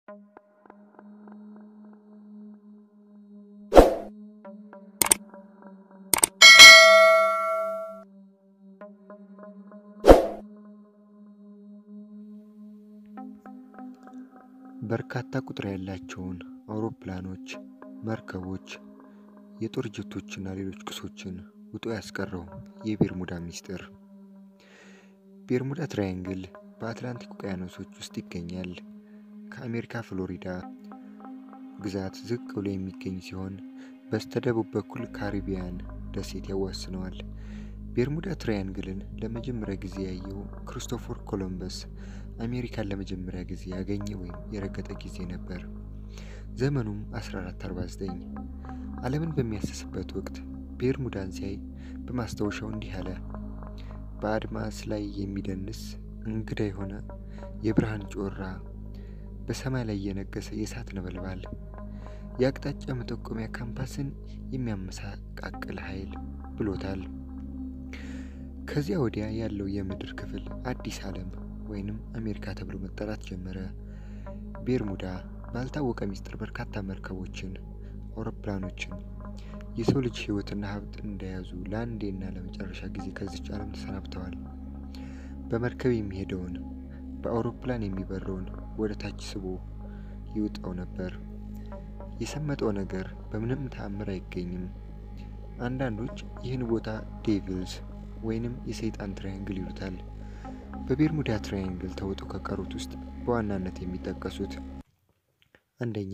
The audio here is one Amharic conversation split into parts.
በርካታ ቁጥር ያላቸውን አውሮፕላኖች፣ መርከቦች፣ የጦር ጀቶችና ሌሎች ቁሶችን ውጦ ያስቀረው የቤርሙዳ ሚስጥር። ቤርሙዳ ትሪያንግል በአትላንቲክ ውቅያኖሶች ውስጥ ይገኛል። ከአሜሪካ ፍሎሪዳ ግዛት ዝቅ ብሎ የሚገኝ ሲሆን በስተደቡብ በኩል ካሪቢያን ደሴት ያዋስነዋል። ቤርሙዳ ትሪያንግልን ለመጀመሪያ ጊዜ ያየው ክሪስቶፈር ኮሎምበስ አሜሪካን ለመጀመሪያ ጊዜ ያገኘ ወይም የረገጠ ጊዜ ነበር። ዘመኑም 1449። ዓለምን በሚያስስበት ወቅት ቤርሙዳን ሲያይ በማስታወሻው እንዲህ አለ። በአድማስ ላይ የሚደንስ እንግዳ የሆነ የብርሃን ጮራ፣ በሰማይ ላይ የነገሰ የእሳት ነበልባል፣ የአቅጣጫ መጠቆሚያ ካምፓስን የሚያመሳቃቅል ኃይል ብሎታል። ከዚያ ወዲያ ያለው የምድር ክፍል አዲስ ዓለም ወይንም አሜሪካ ተብሎ መጠራት ጀመረ። ቤርሙዳ ባልታወቀ ሚስጥር በርካታ መርከቦችን፣ አውሮፕላኖችን፣ የሰው ልጅ ህይወትና ሀብት እንደያዙ ለአንዴና ለመጨረሻ ጊዜ ከዚች ዓለም ተሰናብተዋል። በመርከብ የሚሄደውን በአውሮፕላን የሚበረውን ወደ ታች ስቦ ይውጣው ነበር። የሰመጠው ነገር በምንም ተአምር አይገኝም። አንዳንዶች ይህን ቦታ ዴቪልስ ወይንም የሰይጣን ትሪያንግል ይሉታል። በቤርሙዳ ትሪያንግል ተውጠው ከቀሩት ውስጥ በዋናነት የሚጠቀሱት አንደኛ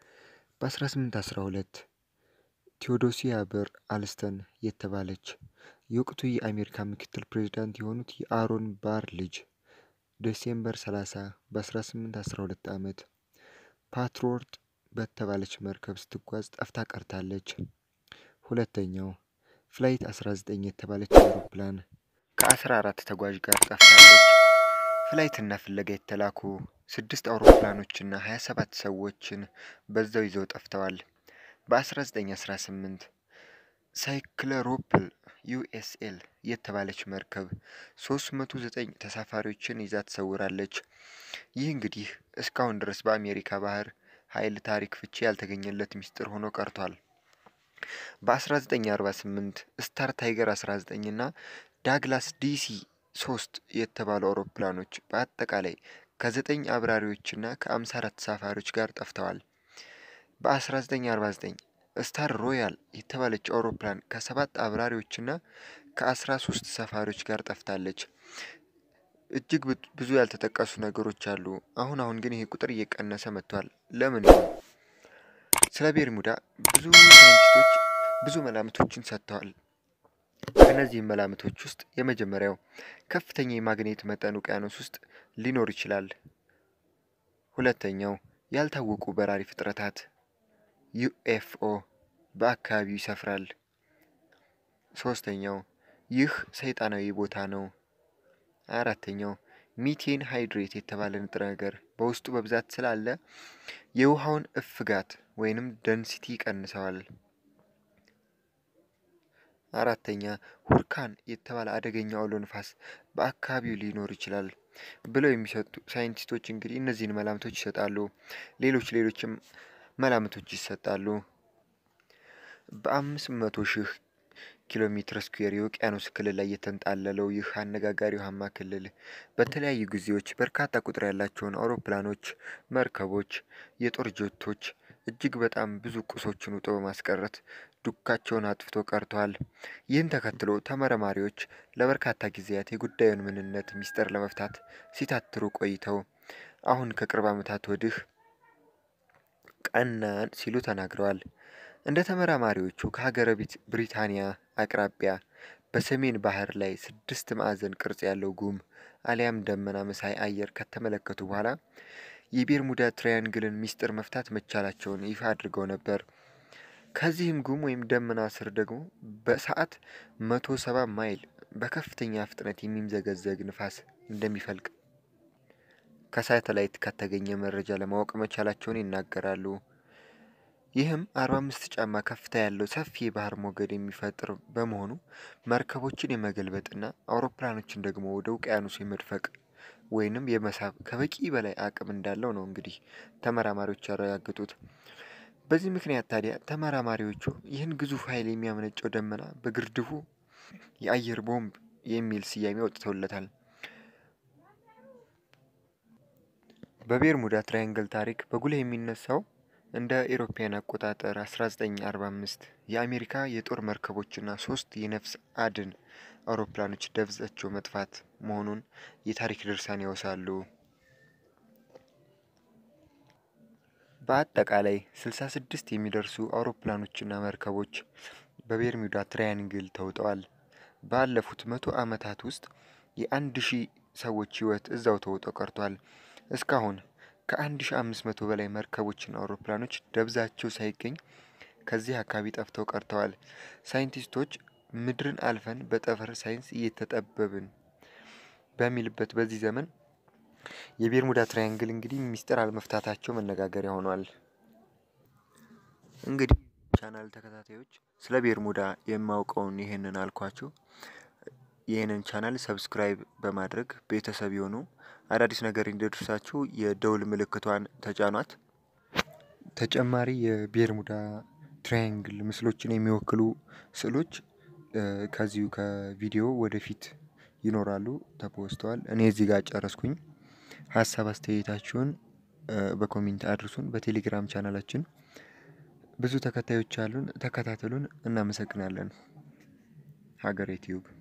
በ1812 ቴዎዶሲያ በር አልስተን የተባለች የወቅቱ የአሜሪካ ምክትል ፕሬዝዳንት የሆኑት የአሮን ባር ልጅ ዲሴምበር 30 በ1812 ዓመት ፓትሮርት በተባለች መርከብ ስትጓዝ ጠፍታ ቀርታለች። ሁለተኛው ፍላይት 19 የተባለች አውሮፕላን ከ14 ተጓዥ ጋር ጠፍታለች። ፍላይትና ፍለጋ የተላኩ 6 አውሮፕላኖችና 27 ሰዎችን በዛው ይዘው ጠፍተዋል። በ1918 ሳይክለሮፕል ዩኤስኤል የተባለች መርከብ 309 ተሳፋሪዎችን ይዛ ተሰውራለች። ይህ እንግዲህ እስካሁን ድረስ በአሜሪካ ባህር ኃይል ታሪክ ፍቺ ያልተገኘለት ሚስጥር ሆኖ ቀርቷል። በ1948 ስታር ታይገር 19 እና ዳግላስ ዲሲ 3 የተባሉ አውሮፕላኖች በአጠቃላይ ከ9 አብራሪዎችና ከ54 ተሳፋሪዎች ጋር ጠፍተዋል። በ1949 ስታር ሮያል የተባለች አውሮፕላን ከ7 አብራሪዎችና ከ13 ተሳፋሪዎች ጋር ጠፍታለች። እጅግ ብዙ ያልተጠቀሱ ነገሮች አሉ። አሁን ግን ይሄ ቁጥር እየቀነሰ መጥቷል። ለምን? ስለ ቤርሙዳ ብዙ ሳይንቲስቶች ብዙ መላምቶችን ሰጥተዋል። ከነዚህ መላምቶች ውስጥ የመጀመሪያው ከፍተኛ የማግኔት መጠን ውቅያኖስ ውስጥ ሊኖር ይችላል። ሁለተኛው ያልታወቁ በራሪ ፍጥረታት ዩኤፍኦ በአካባቢው ይሰፍራል። ሶስተኛው ይህ ሰይጣናዊ ቦታ ነው። አራተኛው ሚቴን ሃይድሬት የተባለ ንጥረ ነገር በውስጡ በብዛት ስላለ የውሃውን እፍጋት ወይንም ደንሲቲ ይቀንሰዋል። አራተኛ ሁርካን የተባለ አደገኛ አውሎ ንፋስ በአካባቢው ሊኖር ይችላል ብለው የሚሰጡ ሳይንቲስቶች እንግዲህ እነዚህን መላምቶች ይሰጣሉ። ሌሎችም መላምቶች ይሰጣሉ። በ500,000 ኪሎ ሜትር ስኩዌር የውቅያኖስ ክልል ላይ የተንጣለለው ይህ አነጋጋሪ ውሃማ ክልል በተለያዩ ጊዜዎች በርካታ ቁጥር ያላቸውን አውሮፕላኖች፣ መርከቦች፣ የጦር ጀቶች እጅግ በጣም ብዙ ቁሶችን ውጦ በማስቀረት ዱካቸውን አጥፍቶ ቀርቷል። ይህን ተከትሎ ተመራማሪዎች ለበርካታ ጊዜያት የጉዳዩን ምንነት ሚስጥር ለመፍታት ሲታትሩ ቆይተው አሁን ከቅርብ ዓመታት ወዲህ ቀናን ሲሉ ተናግረዋል። እንደ ተመራማሪዎቹ ከሀገረ ብሪታንያ አቅራቢያ በሰሜን ባህር ላይ 6 ማዕዘን ቅርጽ ያለው ጉም አሊያም ደመና መሳይ አየር ከተመለከቱ በኋላ የቤርሙዳ ትሪያንግልን ሚስጥር መፍታት መቻላቸውን ይፋ አድርገው ነበር። ከዚህም ጉም ወይም ደመና ስር ደግሞ በሰዓት 170 ማይል በከፍተኛ ፍጥነት የሚምዘገዘግ ንፋስ እንደሚፈልቅ ከሳተላይት ከተገኘ መረጃ ለማወቅ መቻላቸውን ይናገራሉ። ይህም 45 ጫማ ከፍታ ያለው ሰፊ የባህር ሞገድ የሚፈጥር በመሆኑ መርከቦችን የመገልበጥና አውሮፕላኖችን ደግሞ ወደ ውቅያኖስ የመድፈቅ ወይንም የመሳብ ከበቂ በላይ አቅም እንዳለው ነው እንግዲህ ተመራማሪዎች ያረጋግጡት። በዚህ ምክንያት ታዲያ ተመራማሪዎቹ ይህን ግዙፍ ኃይል የሚያመነጨው ደመና በግርድፉ የአየር ቦምብ የሚል ስያሜ አውጥተውለታል። በቤርሙዳ ትሪያንግል ታሪክ በጉልህ የሚነሳው እንደ ኢሮፒያን አቆጣጠር 1945 የአሜሪካ የጦር መርከቦችና 3 የነፍስ አድን አውሮፕላኖች ደብዛቸው መጥፋት መሆኑን የታሪክ ድርሳን ያወሳሉ። በአጠቃላይ 66 የሚደርሱ አውሮፕላኖችና መርከቦች በቤርሙዳ ትሪያንግል ተውጠዋል። ባለፉት 100 ዓመታት ውስጥ የ1000 ሰዎች ህይወት እዛው ተውጦ ቀርቷል። እስካሁን ከ1500 በላይ መርከቦችና አውሮፕላኖች ደብዛቸው ሳይገኝ ከዚህ አካባቢ ጠፍተው ቀርተዋል። ሳይንቲስቶች ምድርን አልፈን በጠፈር ሳይንስ እየተጠበብን በሚልበት በዚህ ዘመን የቤርሙዳ ትሪያንግል እንግዲህ ሚስጥር አለመፍታታቸው መነጋገሪያ ሆኗል። እንግዲህ ቻናል ተከታታዮች ስለ ቤርሙዳ የማውቀውን ይሄንን አልኳችሁ። ይሄንን ቻናል ሰብስክራይብ በማድረግ ቤተሰብ ይሁኑ። አዳዲስ ነገር እንዲደርሳችሁ የደውል ምልክቷን ተጫኗት። ተጨማሪ የቤርሙዳ ትሪያንግል ምስሎችን የሚወክሉ ስዕሎች ከዚሁ ከቪዲዮ ወደፊት ይኖራሉ ተፖስተዋል። እኔ እዚህ ጋር ጨረስኩኝ። ሀሳብ አስተያየታችሁን በኮሜንት አድርሱን። በቴሌግራም ቻናላችን ብዙ ተከታዮች አሉን። ተከታተሉን። እናመሰግናለን። ሀገሬ ቲዩብ